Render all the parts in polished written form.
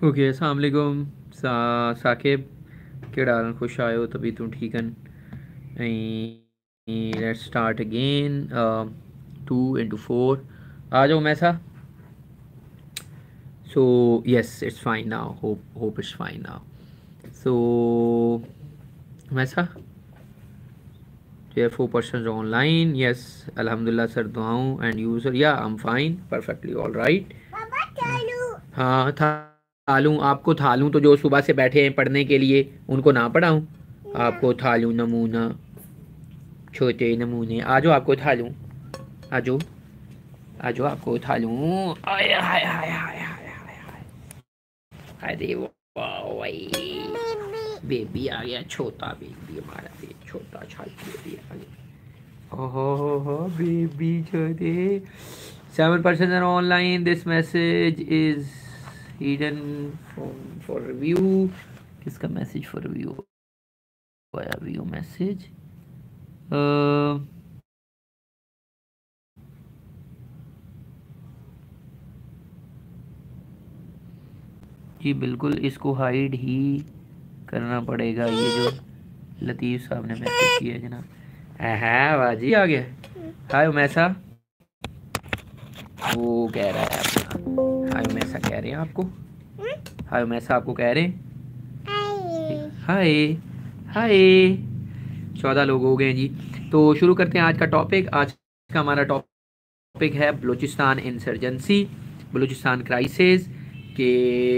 Okay, अस्सलाम वालेकुम साकिब। केड़ा हाल? खुश आए हो तभी तुम ठीक है। Let's start again. 2 into 4 आ जाओ मैसा। So yes, it's fine now. Hope it's fine now. So मैसा, फोर पर्सन ऑनलाइन। यस, अल्हम्दुलिल्लाह सर, दुआऊं and you sir? Yeah I am fine, perfectly all right. हाँ थालूं, आपको थालूं तो जो सुबह से बैठे हैं पढ़ने के लिए उनको ना पढ़ाऊं? आपको थालूं नमूना, छोटे नमूने, आ जाओ आपको थालूं। आ जाओ, आ जाओ आपको थालूं। आय हाय हाय हाय हाय हाय हाय। अरे वाह भाई, बेबी आ गया, छोटा बेबी हमारा, छोटा छाती बेबी आ गया। ओहो बेबी छोटे। 7% are online. This message is hidden for review. किसका मैसेज फॉर रिव्यू आया? View message. जी बिल्कुल, इसको हाइड ही करना पड़ेगा। ये जो लतीफ़ साहब ने मैसेज किया है जनाब। हाँ बाजी आ गया। हाय उमैसा, वो कह रहा है अपना। हाय उमैसा कह रहे हैं आपको। हाय उमैसा आपको कह रहे हैं। हाय हाय। 14 लोग हो गए जी। तो शुरू करते हैं आज का टॉपिक। आज का हमारा टॉपिक है बलूचिस्तान इंसर्जेंसी, बलूचिस्तान क्राइसिस के।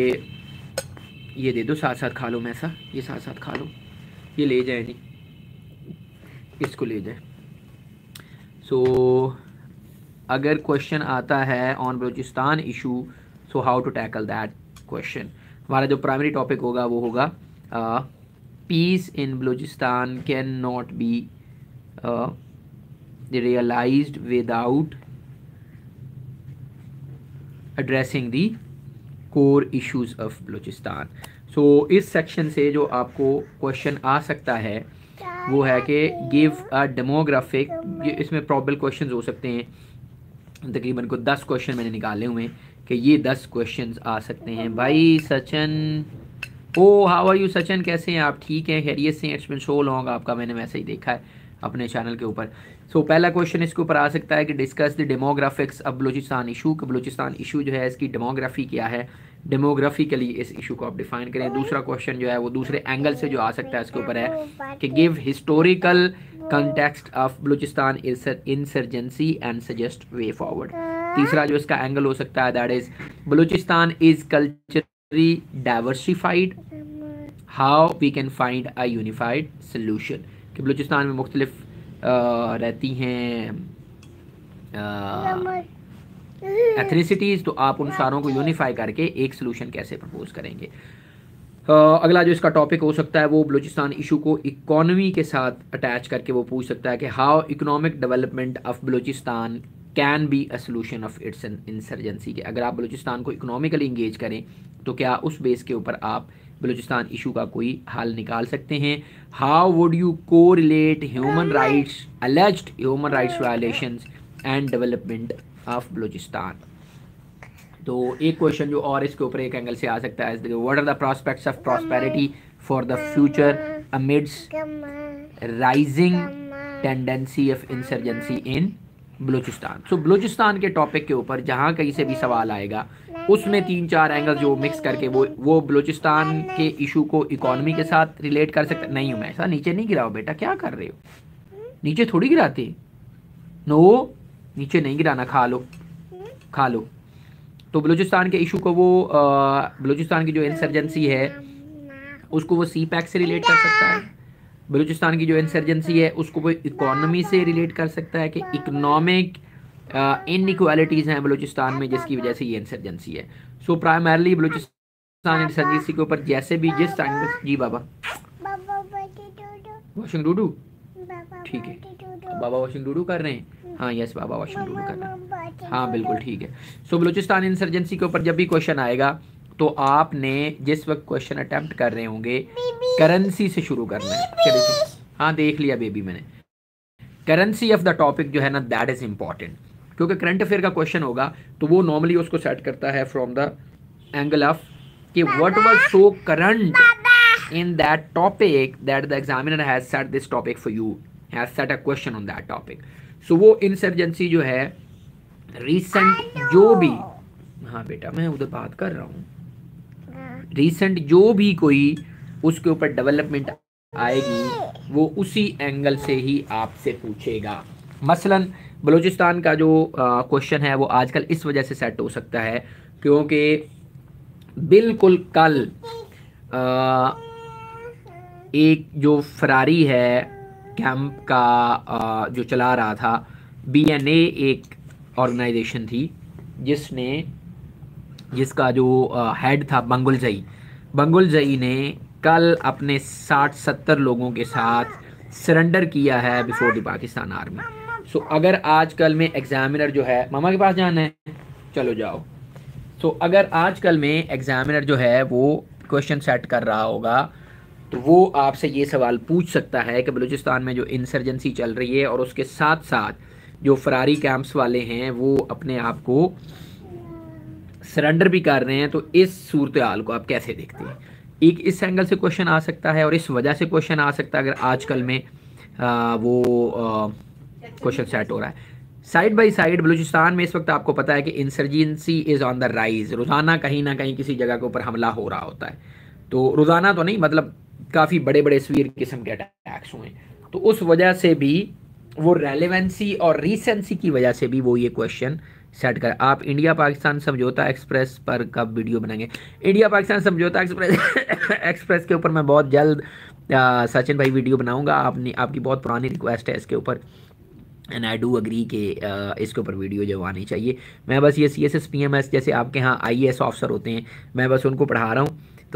ये दे दो, साथ साथ खा लो मैसा, ये साथ साथ खा लो। ये ले जाए जी, इसको ले जाए। सो अगर क्वेश्चन आता है on Balochistan issue, so how to tackle that question. हमारा जो प्राइमरी टॉपिक होगा वो होगा peace in Balochistan can not be realised without addressing the core issues of Balochistan. So इस सेक्शन से जो आपको क्वेश्चन आ सकता है वो है कि गिव अ डेमोग्राफिक। इसमें प्रॉबल क्वेश्चंस हो सकते हैं, तकरीबन को 10 क्वेश्चन मैंने निकाले हुए हैं कि ये 10 क्वेश्चंस आ सकते हैं। भाई Sachin, oh how are you Sachin, कैसे हैं आप? ठीक हैं, खैरियत से? इट्स बीन सो लॉन्ग, आपका मैंने मैसेज देखा है अपने चैनल के ऊपर। सो पहला क्वेश्चन इसके ऊपर आ सकता है कि discuss the demographics of Balochistan issue. कि बलूचिस्तान इशू जो है इसकी डेमोग्राफी क्या है, डेमोग्राफिकली इस इशू को आप डिफाइन करें। दूसरा क्वेश्चन जो है वो दूसरे एंगल से जो आ सकता है इसके ऊपर है कि give historical context of Balochistan insurgency and suggest way forward. तीसरा जो इसका एंगल हो सकता है that is Balochistan is culturally diversified, how we can find a unified solution. कि बलूचिस्तान में मुख्तलिफ रहती हैं एथनिसिटीज़, तो आप उन सारों को यूनिफाई करके एक सोल्यूशन कैसे प्रपोज करेंगे। अगला जो इसका टॉपिक हो सकता है वो बलूचिस्तान इशू को इकोनॉमी के साथ अटैच करके वो पूछ सकता है कि how economic development of Balochistan can be a solution of its insurgency. के अगर आप बलूचिस्तान को इकोनॉमिकली इंगेज करें तो क्या उस बेस के ऊपर आप बलूचिस्तान इशू का कोई हल निकाल सकते हैं। How would you correlate human rights, alleged human rights violations and development of Balochistan. तो एक क्वेश्चन जो और इसके ऊपर एक एंगल से आ सकता है, what are the prospects of prosperity for the future amidst rising tendency of insurgency in Balochistan. So Balochistan के टॉपिक के ऊपर जहाँ कहीं से भी सवाल आएगा उसमें 3-4 एंगल जो मिक्स करके वो बलूचिस्तान के इशू को इकोनॉमी के साथ रिलेट कर सकते। नहीं हूँ मैं ऐसा, नीचे नहीं गिराओ बेटा, क्या कर रहे हो? नीचे थोड़ी गिराते, नो नीचे नहीं गिराना, खा लो खा लो। तो बलूचिस्तान के इशू को वो बलूचिस्तान की जो इंसर्जेंसी है उसको वो सी पैक से रिलेट कर सकता है। बलूचिस्तान की जो इंसर्जेंसी है उसको वो इकोनॉमी से रिलेट कर सकता है कि इकोनॉमिक इनइक्वालिटीज़ हैं बलूचिस्तान में जिसकी वजह से ये इंसर्जेंसी है। सो प्राइमरली बलूचिस्तान इंसर्जेंसी के ऊपर जैसे भी जिस टाइम। जी बाबा वॉशिंग डूडू, ठीक है बाबा वॉशिंग डूडू कर रहे हैं। हाँ यस बाबा वॉशिंग डूडू कर रहे हैं, हाँ बिल्कुल ठीक है। सो बलूचिस्तान इंसर्जेंसी के ऊपर जब भी क्वेश्चन आएगा तो आपने जिस वक्त क्वेश्चन अटेम्प्ट कर रहे होंगे करेंसी से शुरू करना है। हाँ देख लिया बेबी मैंने। करेंसी ऑफ द टॉपिक जो है ना दैट इज इंपॉर्टेंट, क्योंकि करंट अफेयर का क्वेश्चन होगा तो वो नॉर्मली उसको सेट करता है फ्रॉम द एंगल ऑफ कि what was so current in that topic that the examiner has set this topic for you, has set a question on that topic. So वो insurgency जो है recent जो भी, हाँ बेटा मैं उधर बात कर रहा हूँ, रिसेंट जो भी कोई उसके ऊपर डेवलपमेंट आएगी वो उसी एंगल से ही आपसे पूछेगा। मसलन बलूचिस्तान का जो क्वेश्चन है वो आजकल इस वजह से सेट हो सकता है क्योंकि बिल्कुल कल एक जो फरारी है कैंप का जो चला रहा था, BNA एक ऑर्गेनाइजेशन थी जिसका जो हेड था बंगुलजई ने कल अपने 60-70 लोगों के साथ सरेंडर किया है before the Pakistan army. So अगर आजकल में एग्जामिनर जो है, मामा के पास जाना है, चलो जाओ। सो अगर आजकल में एग्जामिनर जो है वो क्वेश्चन सेट कर रहा होगा तो वो आपसे ये सवाल पूछ सकता है कि बलूचिस्तान में जो इंसर्जेंसी चल रही है और उसके साथ साथ जो फरारी कैंप्स वाले हैं वो अपने आप को सरेंडर भी कर रहे हैं, तो इस सूरत हाल को आप कैसे देखते हैं। एक इस एंगल से क्वेश्चन आ सकता है और इस वजह से क्वेश्चन आ सकता है अगर आजकल में वो क्वेश्चन सेट हो रहा है। साइड बाई साइड बलूचिस्तान में इस वक्त आपको पता है कि insurgency is on the rise. रोज़ाना कहीं ना कहीं किसी जगह के ऊपर हमला हो रहा होता है, तो रोज़ाना तो नहीं, मतलब काफ़ी बड़े बड़े सीवियर किस्म के अटैक्स हुए, तो उस वजह से भी वो रेलेवेंसी और रीसेंसी की वजह से भी वो ये क्वेश्चन सेट कर। आप इंडिया पाकिस्तान समझौता एक्सप्रेस पर कब वीडियो बनाएंगे? इंडिया पाकिस्तान समझौता एक्सप्रेस के ऊपर मैं बहुत जल्द सचिन भाई वीडियो बनाऊंगा। आपकी बहुत पुरानी रिक्वेस्ट है इसके ऊपर, एंड आई डू अग्री कि इसके ऊपर वीडियो जो आनी चाहिए। मैं बस ये CSS PMS जैसे आपके यहाँ IAS ऑफिसर होते हैं, मैं बस उनको पढ़ा रहा हूँ,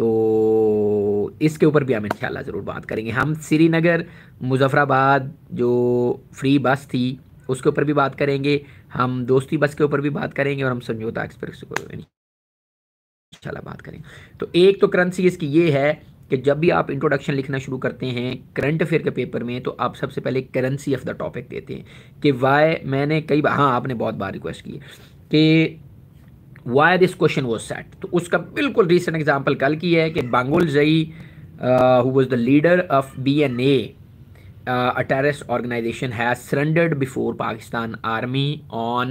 तो इसके ऊपर भी हम इंशाल्लाह ज़रूर बात करेंगे। हम श्रीनगर मुजफ्फराबाद जो फ्री बस थी उसके ऊपर भी बात करेंगे, हम दोस्ती बस के ऊपर भी बात करेंगे और हम समझौता एक्सप्रेस के ऊपर इंशाल्लाह बात करेंगे। तो एक तो करेंसी इसकी ये है कि जब भी आप इंट्रोडक्शन लिखना शुरू करते हैं करंट अफेयर के पेपर में तो आप सबसे पहले करेंसी ऑफ द टॉपिक देते हैं कि वाई। मैंने कई बार, हाँ आपने बहुत बार रिक्वेस्ट की कि why this question was set, तो उसका बिल्कुल रीसेंट एग्जांपल कल की है कि Bangulzai who was the leader of BNA a terrorist organization has surrendered before Pakistan Army on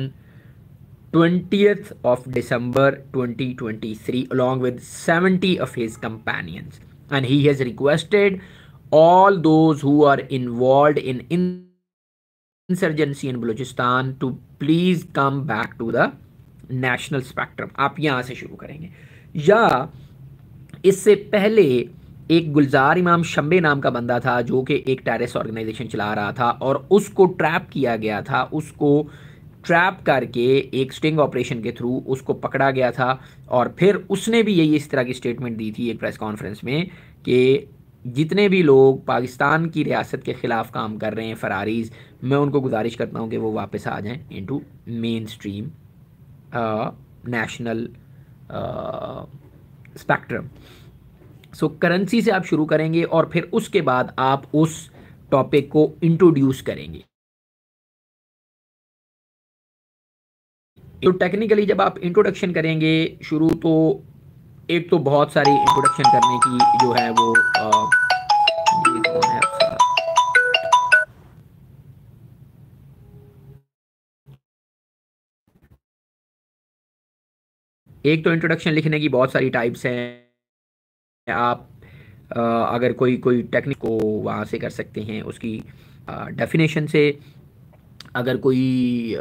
20th of December 2023 along with 70 of his companions, and he has requested all those who are involved in insurgency in Balochistan to please come back to the national spectrum। आप यहाँ से शुरू करेंगे, या इससे पहले एक गुलजार इमाम शंबे नाम का बंदा था जो कि एक टेररिस्ट ऑर्गेनाइजेशन चला रहा था और उसको ट्रैप किया गया था, उसको ट्रैप करके एक स्टिंग ऑपरेशन के थ्रू उसको पकड़ा गया था, और फिर उसने भी यही इस तरह की स्टेटमेंट दी थी एक प्रेस कॉन्फ्रेंस में कि जितने भी लोग पाकिस्तान की रियासत के ख़िलाफ़ काम कर रहे हैं फरारीज, मैं उनको गुजारिश करता हूँ कि वो वापस आ जाएं into mainstream national spectrum. So currency से आप शुरू करेंगे और फिर उसके बाद आप उस टॉपिक को इंट्रोड्यूस करेंगे। तो टेक्निकली जब आप इंट्रोडक्शन करेंगे शुरू, तो एक तो बहुत सारी इंट्रोडक्शन करने की जो है वो एक तो इंट्रोडक्शन लिखने की बहुत सारी टाइप्स हैं। आप अगर कोई टेक्निक को वहाँ से कर सकते हैं, उसकी डेफिनेशन से, अगर कोई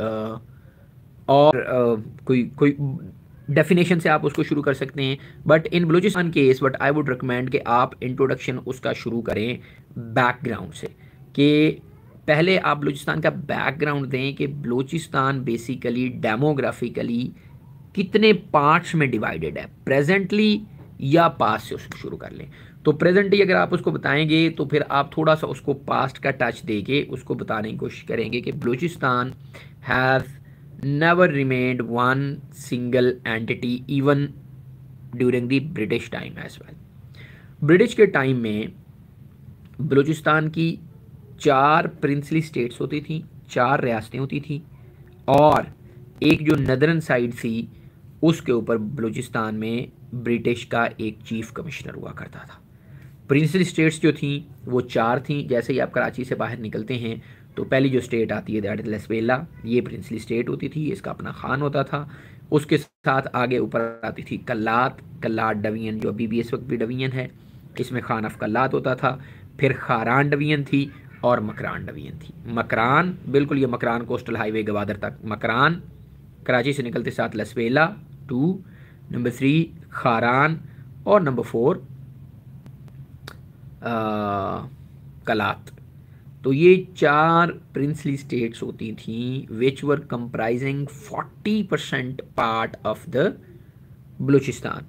कोई डेफिनेशन से आप उसको शुरू कर सकते हैं। But in Balochistan case what I would recommend कि आप इंट्रोडक्शन उसका शुरू करें बैकग्राउंड से, कि पहले आप बलूचिस्तान का बैकग्राउंड दें कि बलूचिस्तान बेसिकली डेमोग्राफिकली कितने पार्ट्स में डिवाइडेड है प्रेजेंटली, या पास्ट से उसको शुरू कर लें। तो प्रेजेंटली अगर आप उसको बताएंगे तो फिर आप थोड़ा सा उसको पास्ट का टच देके उसको बताने की कोशिश करेंगे कि Balochistan has never remained one single entity even during the British time as well। British के टाइम में बलूचिस्तान की 4 प्रिंसली स्टेट्स होती थी, 4 रियासतें होती थी, और एक जो नदरन साइड थी उसके ऊपर बलूचिस्तान में ब्रिटिश का एक चीफ कमिश्नर हुआ करता था। प्रिंसली स्टेट्स जो थी वो 4 थी। जैसे ही आप कराची से बाहर निकलते हैं तो पहली जो स्टेट आती है दैट इज लसबेला, ये प्रिंसली स्टेट होती थी, इसका अपना खान होता था। उसके साथ आगे ऊपर आती थी कल्लात, कल्लात डिवीजन जो अभी भी इस वक्त भी डिवीजन है, इसमें खान ऑफ कल्लात होता था। फिर खारान डिवीजन थी और मकरान डिवीजन थी। मकरान बिल्कुल ये मकरान कोस्टल हाईवे गवादर तक, मकरान कराची से निकलते साथ लसबेला 2, नंबर 3 खारान और नंबर 4 कलात। तो ये 4 प्रिंसली स्टेट्स होती थी which were comprising 40% part of the Balochistan.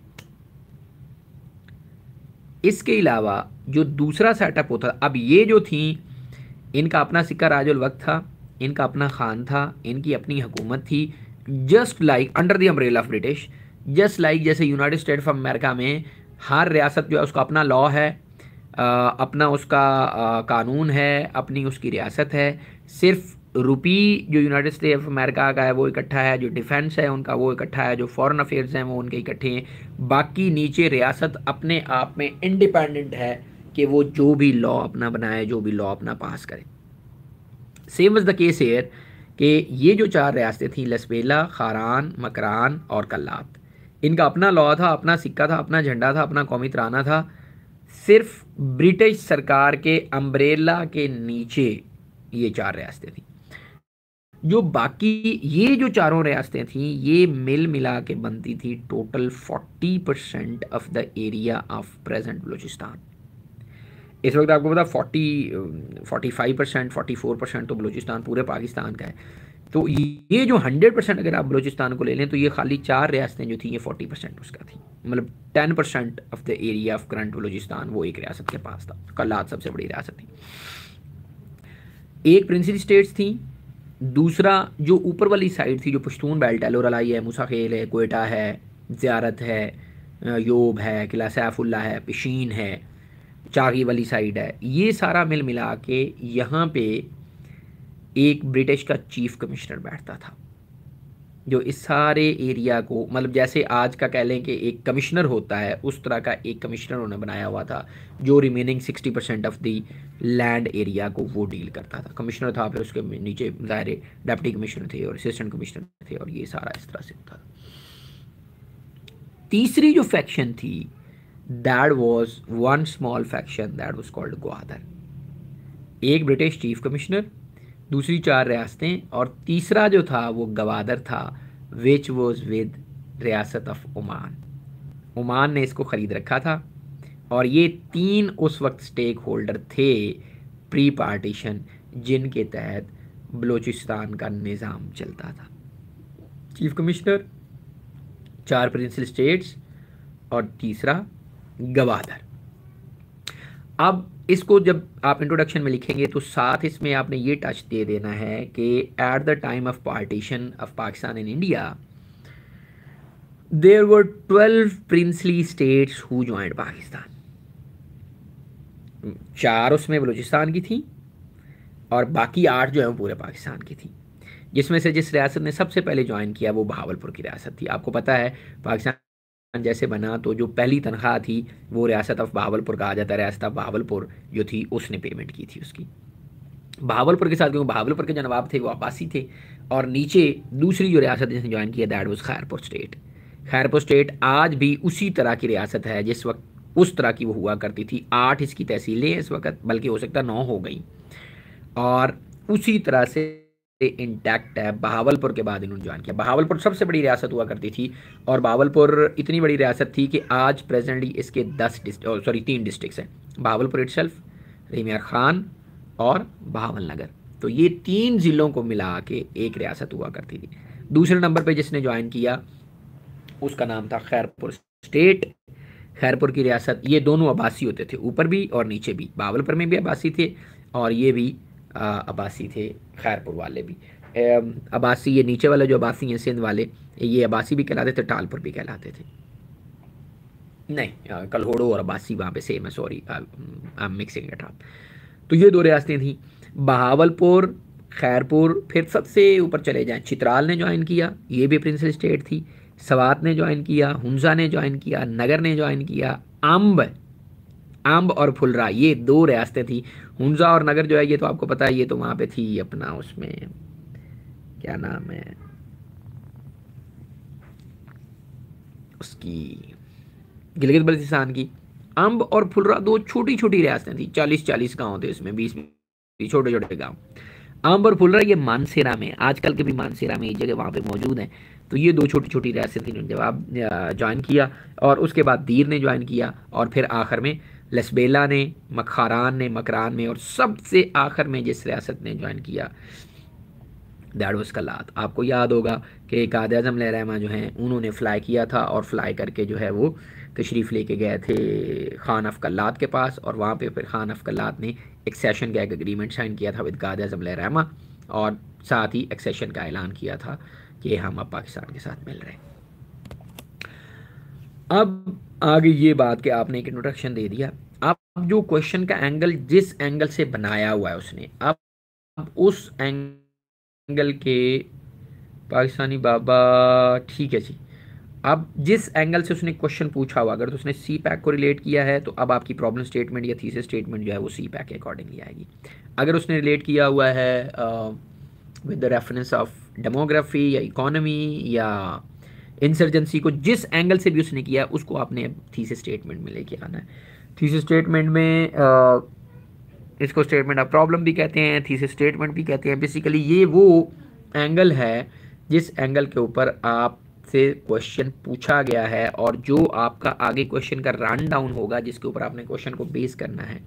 इसके अलावा जो दूसरा सेटअप होता, अब ये जो थी इनका अपना सिक्का राजुल वक्त था, इनका अपना खान था, इनकी अपनी हुकूमत थी, just like under the umbrella of British, just like जैसे यूनाइटेड स्टेट्स ऑफ अमेरिका में हर रियासत जो है उसका अपना लॉ है, अपना उसका कानून है, अपनी उसकी रियासत है। सिर्फ रुपी जो यूनाइटेड स्टेट्स ऑफ अमेरिका का है वो इकट्ठा है, जो डिफेंस है उनका वो इकट्ठा है, जो फॉरेन अफेयर्स हैं वो उनके इकट्ठे हैं। बाकी नीचे रियासत अपने आप में इंडिपेंडेंट है कि वो जो भी लॉ अपना बनाए, जो भी लॉ अपना पास करे। Same was the case here कि ये जो 4 रियासतें थी लसबेला, खारान, मकरान और कल्लात, इनका अपना लॉ था, अपना सिक्का था, अपना झंडा था, अपना कौमी तराना था। सिर्फ ब्रिटिश सरकार के अम्ब्रेला के नीचे ये 4 रियासतें थी। जो बाकी ये जो चारों रियासतें थी ये मिल मिला के बनती थी total 40% of the area of present Balochistan. इस वक्त आपको पता 45% 44% तो बलूचिस्तान पूरे पाकिस्तान का है। तो ये जो 100% अगर आप बलूचिस्तान को ले लें तो ये खाली 4 रियासतें जो थी ये 40% उसका थी। मतलब 10% of the area of current Balochistan वो एक रियासत के पास था। कल्लात सबसे बड़ी रियासत थी। एक प्रिंसली स्टेट्स थी, दूसरा जो ऊपर वाली साइड थी जो पश्तून बेल्ट है, लोरलाई है, मूसा खेल है, कोयटा है, ज़ियारत है, योब है, किला सैफुल्ला है, पिशीन है, चागी वाली साइड है, ये सारा मिल मिला के यहाँ पे एक ब्रिटिश का चीफ कमिश्नर बैठता था जो इस सारे एरिया को, मतलब जैसे आज का कह लें कि एक कमिश्नर होता है उस तरह का एक कमिश्नर उन्होंने बनाया हुआ था जो remaining 60% of the land area को वो डील करता था। कमिश्नर था, फिर उसके नीचे ज़ाहिर डिप्टी कमिश्नर थे और असिस्टेंट कमिश्नर थे और ये सारा इस तरह से होता था। तीसरी जो फैक्शन थी that was one small faction that was called Gwadar. एक ब्रिटिश चीफ कमिश्नर, दूसरी 4 रियासतें और तीसरा जो था वो गवादर था विच वॉज विद रियासत ऑफ ओमान। ओमान ने इसको ख़रीद रखा था और ये 3 उस वक्त स्टेक होल्डर थे प्री पार्टीशन जिनके तहत बलूचिस्तान का निज़ाम चलता था। चीफ कमिश्नर, 4 प्रिंसिपल स्टेट्स और तीसरा गवादर। अब इसको जब आप इंट्रोडक्शन में लिखेंगे तो साथ इसमें आपने ये टच दे देना है कि at the time of partition of Pakistan and India there were 12 princely states who joined Pakistan. 4 उसमें बलूचिस्तान की थी और बाकी 8 जो है वो पूरे पाकिस्तान की थी, जिसमें से जिस रियासत ने सबसे पहले ज्वाइन किया वो बहावलपुर की रियासत थी। आपको पता है पाकिस्तान जैसे बना तो जो पहली तनख्वाह थी वो रियासत ऑफ बहावलपुर कहा जाता है। रियासत ऑफ बहावलपुर जो थी उसने पेमेंट की थी उसकी। बहावलपुर के साथ क्योंकि बहावलपुर के जो नवाब थे वो अब्बासी थे और नीचे दूसरी जो रियासत जिसने ज्वाइन किया that was Khairpur state. Khairpur state आज भी उसी तरह की रियासत है जिस वक्त उस तरह की वो हुआ करती थी। 8 इसकी तहसीलें हैं इस वक्त, बल्कि हो सकता है 9 हो गई और उसी तरह से इंटैक्ट है। बहावलपुर के बाद इन्होंने ज्वाइन किया। बहावलपुर सबसे बड़ी रियासत हुआ करती थी और बहावलपुर इतनी बड़ी रियासत थी कि आज प्रेजेंटली इसके 3 डिस्ट्रिक्ट्स हैं, बहावलपुर इटसेल्फ, रिमियर खान और बहावल नगर। तो ये 3 ज़िलों को मिला के एक रियासत हुआ करती थी। दूसरे नंबर पे जिसने ज्वाइन किया उसका नाम था खैरपुर स्टेट। खैरपुर की रियासत, ये दोनों अब्बासी होते थे, ऊपर भी और नीचे भी। बहावलपुर में भी अब्बासी थे और ये भी अब्बासी थे, खैरपुर वाले भी अब्बासी। ये नीचे वाले जो अब्बासी हैं सिंध वाले, ये अब्बासी भी कहलाते थे, टालपुर भी कहलाते थे। नहीं, कलहोड़ो और अब्बासी वहाँ पे सेम है, sorry I am mixing it up. तो ये 2 रियासतें थी, बहावलपुर, खैरपुर। फिर सबसे ऊपर चले जाएं, चित्राल ने ज्वाइन किया, ये भी प्रिंसिपल स्टेट थी। सवात ने ज्वाइन किया, हुंजा ने ज्वाइन किया, नगर ने ज्वाइन किया, आम्ब और फुलरा, ये 2 रियासतें थी। हुंजा और नगर जो है ये तो आपको पता है, ये तो वहां पे थी अपना, उसमें क्या नाम है उसकी, गिलगित बल्तिस्तान की। अम्ब और फुलरा 2 छोटी छोटी रियासतें थी, 40-40 गांव थे इसमें, 20 छोटे छोटे गांव। अम्ब और फुलरा ये मानसेरा में, आजकल के भी मानसेरा में एक जगह वहां पे मौजूद हैं। तो ये 2 छोटी छोटी रियासतें थी जिन्होंने जवाब ज्वाइन किया, और उसके बाद दीर ने ज्वाइन किया, और फिर आखिर में लसबेला ने, मखारान ने मकरान में, और सबसे आखिर में जिस रियासत ने ज्वाइन किया दैट वाज कलात। आपको याद होगा कि कायद आज़म लहरामा जो हैं उन्होंने फ़्लाई किया था, और फ्लाई करके जो है वो तशरीफ़ लेके गए थे खान ऑफ कलात के पास, और वहाँ पे फिर खान ऑफ कलात ने एक्सेशन का एक एग्रीमेंट साइन किया था विद कायद आज़म लहरामा, और साथ ही एक्सेशन का ऐलान किया था कि हम अब पाकिस्तान के साथ मिल रहे हैं। अब आगे ये बात कि आपने एक इंट्रोडक्शन दे दिया, अब जो क्वेश्चन का एंगल जिस एंगल से बनाया हुआ है उसने, अब उस एंगल के पाकिस्तानी बाबा, ठीक है जी, अब जिस एंगल से उसने क्वेश्चन पूछा हुआ, अगर तो उसने सी पैक को रिलेट किया है तो अब आपकी प्रॉब्लम स्टेटमेंट या थीसिस स्टेटमेंट जो है वो सी पैक के अकॉर्डिंगली आएगी। अगर उसने रिलेट किया हुआ है with the reference of demography या इकोनॉमी या इंसर्जेंसी को, जिस एंगल से भी उसने किया उसको आपने थीसिस स्टेटमेंट में लेके आना है। थीसिस स्टेटमेंट में इसको स्टेटमेंट ऑफ प्रॉब्लम भी कहते हैं, थीसिस स्टेटमेंट भी कहते हैं। बेसिकली ये वो एंगल है जिस एंगल के ऊपर आपसे क्वेश्चन पूछा गया है, और जो आपका आगे क्वेश्चन का रन डाउन होगा जिसके ऊपर आपने क्वेश्चन को बेस करना है,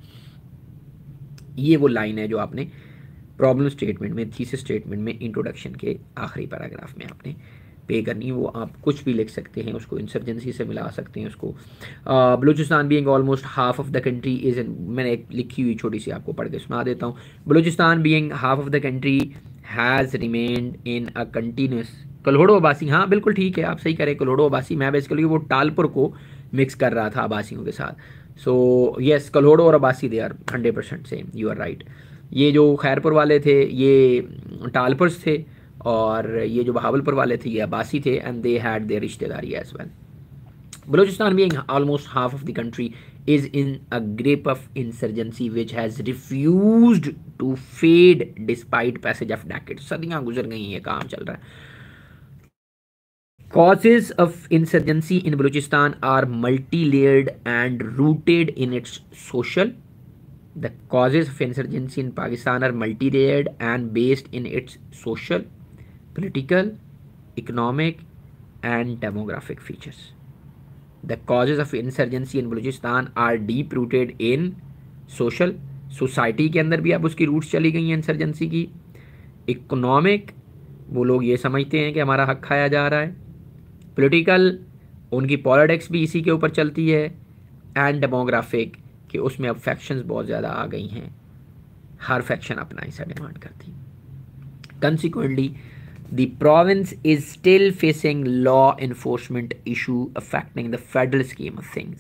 ये वो लाइन है जो आपने प्रॉब्लम स्टेटमेंट में, थीसिस स्टेटमेंट में, इंट्रोडक्शन के आखिरी पैराग्राफ में आपने पे करनी है। वो आप कुछ भी लिख सकते हैं, उसको इंसर्जेंसी से मिला सकते हैं उसको। Balochistan being almost half of the country is in, मैंने एक लिखी हुई छोटी सी आपको पढ़ के सुना देता हूँ। Balochistan being half of the country has remained in a continuous, Kalhoro Abbasi, हाँ बिल्कुल ठीक है, आप सही करें, कल्होड़ो अबासी। मैं बेसिकली वो टालपुर को मिक्स कर रहा था अबासियों के साथ। सो यस, कल्होड़ो और Abbasi they are 100% same, you are right. ये जो खैरपुर वाले थे ये टालपुर्स थे, और ये जो बहावलपुर वाले थे ये अब्बासी थे, एंड दे हैड देयर रिश्तेदारी as well. Balochistan being almost half of the country is in a grip of insurgency which has refused to fade despite passage of decades. सदियां गुजर गई हैं, काम चल रहा है। Causes of insurgency in Balochistan are multi-layered and rooted in its social. The causes of insurgency in Pakistan are multi-layered and based in its social, political, economic, and demographic features. The causes of insurgency in Balochistan are deep rooted in social, society के अंदर भी अब उसकी roots चली गई हैं insurgency की। Economic, वो लोग ये समझते हैं कि हमारा हक खाया जा रहा है। पॉलिटिकल, उनकी पॉलिटिक्स भी इसी के ऊपर चलती है। एंड डेमोग्राफिक, कि उसमें अब फैक्शंस बहुत ज़्यादा आ गई हैं, हर फैक्शन अपना हिस्सा डिमांड करती। Consequently the province is still facing law enforcement issue affecting the federal scheme of things.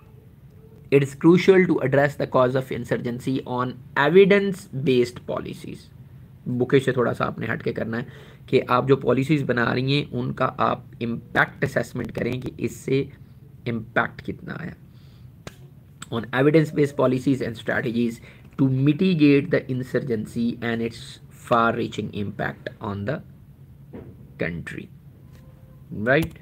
It is crucial to address the cause of insurgency on evidence-based policies. बुके से थोड़ा सा आपने हट के करना है कि आप जो पॉलिसीज़ बना रही हैं उनका आप इम्पैक्ट असेसमेंट करें कि इससे इम्पैक्ट कितना आया। On evidence-based policies and strategies to mitigate the insurgency and its far-reaching impact on the country, right.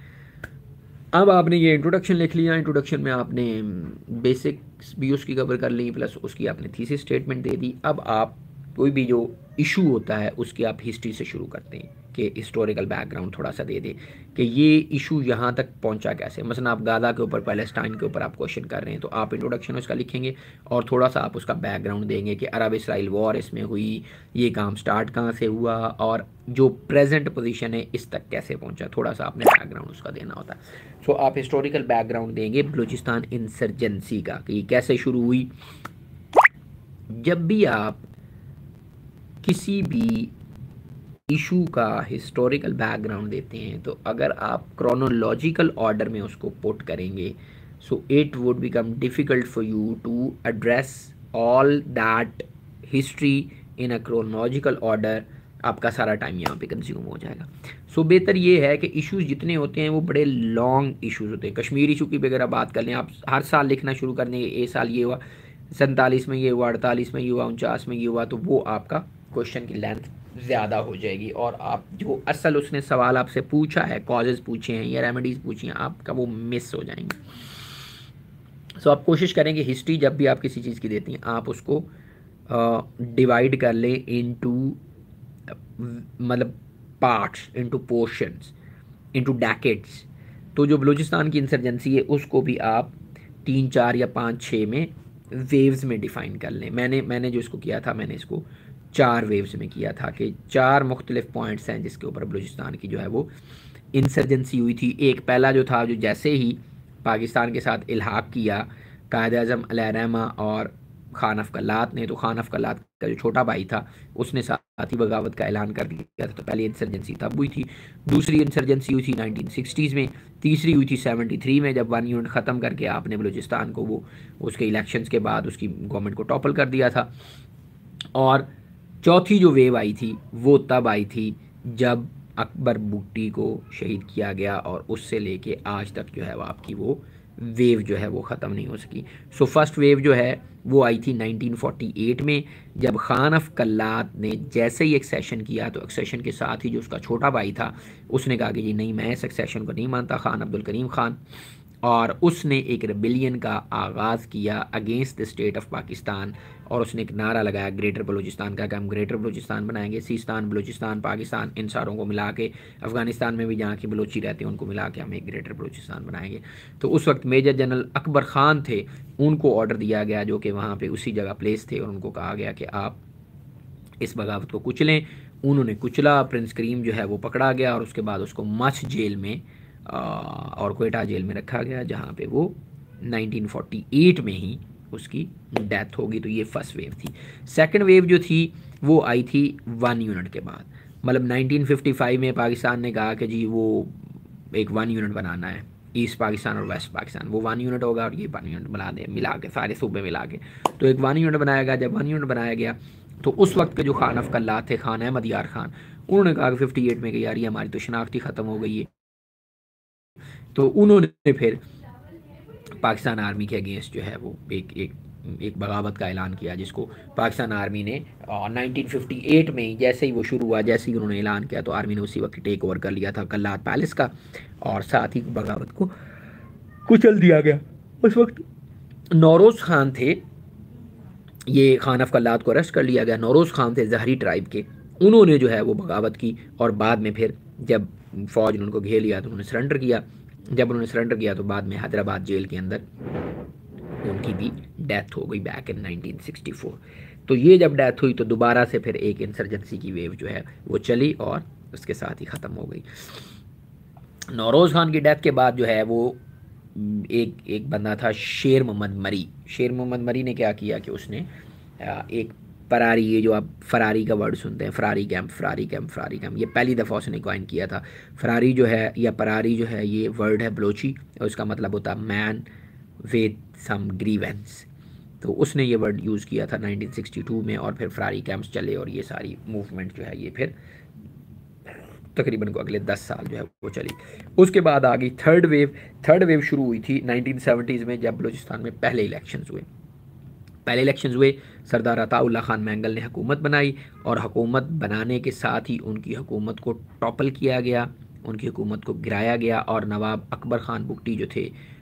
अब आपने ये इंट्रोडक्शन लिख लिया, इंट्रोडक्शन में आपने बेसिक्स भी उसकी कवर कर ली, प्लस उसकी आपने थीसिस स्टेटमेंट दे दी। अब आप कोई भी जो इशू होता है उसकी आप हिस्ट्री से शुरू करते हैं कि हिस्टोरिकल बैकग्राउंड थोड़ा सा दे दें कि ये इशू यहाँ तक पहुँचा कैसे। मसलन आप गाज़ा के ऊपर, पैलेस्टाइन के ऊपर आप क्वेश्चन कर रहे हैं तो आप इंट्रोडक्शन उसका लिखेंगे और थोड़ा सा आप उसका बैकग्राउंड देंगे कि अरब इसराइल वॉर इसमें हुई, ये काम स्टार्ट कहाँ से हुआ, और जो प्रेजेंट पोजीशन है इस तक कैसे पहुँचा, थोड़ा सा आपने बैकग्राउंड उसका देना होता है। सो आप हिस्टोरिकल बैकग्राउंड देंगे बलूचिस्तान इंसर्जेंसी का कि कैसे शुरू हुई। जब भी आप किसी भी इशू का हिस्टोरिकल बैकग्राउंड देते हैं तो अगर आप क्रोनोलॉजिकल ऑर्डर में उसको पुट करेंगे, so it would become difficult for you to address all that history in a chronological order. आपका सारा टाइम यहाँ पे कंज्यूम हो जाएगा। सो बेहतर ये है कि इश्यूज़ जितने होते हैं वो बड़े लॉन्ग इश्यूज़ होते हैं। कश्मीर इशू की भी अगर आप बात कर लें, आप हर साल लिखना शुरू कर देंगे, ये साल ये हुआ, 47 में ये हुआ, 48 में ये हुआ, 49 में ये हुआ, तो वो आपका क्वेश्चन की लेंथ ज़्यादा हो जाएगी और आप जो असल उसने सवाल आपसे पूछा है, कॉजेज़ पूछे हैं या रेमेडीज़ पूछी हैं, आपका वो मिस हो जाएंगे। सो आप कोशिश करेंगे हिस्ट्री जब भी आप किसी चीज़ की देती हैं आप उसको डिवाइड कर लें इनटू, मतलब parts, into portions, into decades. तो जो बलूचिस्तान की इंसर्जेंसी है उसको भी आप 3, 4 या 5, 6 में वेव्स में डिफ़ाइन कर लें। मैंने जो इसको किया था, मैंने इसको 4 वेव्स में किया था कि 4 मुख्तलिफ पॉइंट्स हैं जिसके ऊपर बलूचिस्तान की जो है वो इंसर्जेंसी हुई थी। एक पहला जो था, जो जैसे ही पाकिस्तान के साथ इल्हाक किया कायद-ए-आज़म अलैहिर्रहमा और खान अफ़-कल्लात ने, तो खान अफ़-कल्लात का जो छोटा भाई था उसने साथ ही बगावत का ऐलान कर दिया था। तो पहली इंसर्जेंसी तब हुई थी। दूसरी इंसर्जेंसी हुई थी 1960s में। तीसरी हुई थी 73 में, जब 1 यूनिट ख़त्म करके आपने बलूचिस्तान को वो उसके इलेक्शंस के बाद उसकी गवर्नमेंट को टॉपल कर दिया था। और चौथी जो वेव आई थी वो तब आई थी जब अकबर भुट्टी को शहीद किया गया और उससे लेके आज तक जो है वो आपकी वो वेव जो है वो ख़त्म नहीं हो सकी। सो फर्स्ट वेव जो है वो आई थी 1948 में, जब खान अफ़-कल्लात ने जैसे ही एक्सेशन किया तो एक्सेशन के साथ ही जो उसका छोटा भाई था उसने कहा कि जी नहीं, मैं इस एक्सेशन को नहीं मानता, खान अब्दुल करीम खान, और उसने एक रेबिलियन का आगाज़ किया against the state of Pakistan. और उसने एक नारा लगाया ग्रेटर बलूचिस्तान का कि हम ग्रेटर बलूचिस्तान बनाएंगे, सिस्तान, बलूचिस्तान, पाकिस्तान, इन सारों को मिला के, अफ़गानिस्तान में भी जहाँ की बलोची रहते हैं उनको मिला के हम एक ग्रेटर बलूचिस्तान बनाएंगे। तो उस वक्त मेजर जनरल अकबर ख़ान थे, उनको ऑर्डर दिया गया, जो कि वहाँ पर उसी जगह प्लेस थे, और उनको कहा गया कि आप इस बगावत को कुचलें। उन्होंने कुचला, प्रिंस करीम जो है वो पकड़ा गया और उसके बाद उसको मछ जेल में और कोयटा जेल में रखा गया, जहाँ पे वो 1948 में ही उसकी डेथ होगी। तो ये फर्स्ट वेव थी। सेकंड वेव जो थी वो आई थी 1 यूनिट के बाद, मतलब 1955 में पाकिस्तान ने कहा कि जी वो एक 1 यूनिट बनाना है, ईस्ट पाकिस्तान और वेस्ट पाकिस्तान, वो 1 यूनिट होगा और ये 1 यूनिट बना दे, मिला के सारे सूबे मिला के, तो एक 1 यूनिट बनाया गया। जब 1 यूनिट बनाया गया तो उस वक्त के जो खान अफ़-कल्लात थे, खान अहमद यार खान, उन्होंने कहा कि 58 में कि यार ये हमारी तो शनाख्ती ख़त्म हो गई है। तो उन्होंने फिर पाकिस्तान आर्मी के अगेंस्ट जो है वो एक बगावत का ऐलान किया, जिसको पाकिस्तान आर्मी ने 1958 में जैसे ही वो शुरू हुआ, जैसे ही उन्होंने ऐलान किया तो आर्मी ने उसी वक्त टेक ओवर कर लिया था कल्लात पैलेस का, और साथ ही बगावत को कुचल दिया गया। उस वक्त नौरोज़ खान थे, ये खान अफ़-कल्लात को अरेस्ट कर लिया गया। नौरोज़ खान थे ज़हरी ट्राइब के, उन्होंने जो है वो बगावत की और बाद में फिर जब फ़ौज ने उनको घेर लिया तो उन्होंने सरेंडर किया। जब उन्होंने सरेंडर किया तो बाद में हैदराबाद जेल के अंदर उनकी भी डेथ हो गई बैक इन 1964। तो ये जब डेथ हुई तो दोबारा से फिर एक इंसर्जेंसी की वेव जो है वो चली और उसके साथ ही ख़त्म हो गई। नौरोज़ खान की डेथ के बाद जो है वो एक बंदा था शेर मोहम्मद मरी। शेर मोहम्मद मरी ने क्या किया कि उसने एक फरारी, ये जो आप फरारी का वर्ड सुनते हैं, फरारी कैंप, फरारी कैंप, फरारी कैंप, ये पहली दफ़ा उसने कॉइन किया था। फरारी जो है या परारी जो है ये वर्ड है बलोची और उसका मतलब होता है मैन विद सम ग्रीवेंस। तो उसने ये वर्ड यूज़ किया था 1962 में और फिर फरारी कैंप्स चले और ये सारी मूवमेंट जो है ये फिर तकरीबन को अगले 10 साल जो है वो चली। उसके बाद आ गई थर्ड वेव। थर्ड वेव शुरू हुई थी 1970s में, जब बलूचिस्तान में पहले इलेक्शंस हुए। पहले इलेक्शंस हुए, सरदार अताउल्लाह खान मैंगल ने हुकूमत बनाई और हुकूमत बनाने के साथ ही उनकी हुकूमत को टॉपल किया गया, उनकी हुकूमत को गिराया गया और नवाब अकबर ख़ान भुट्टी जो थे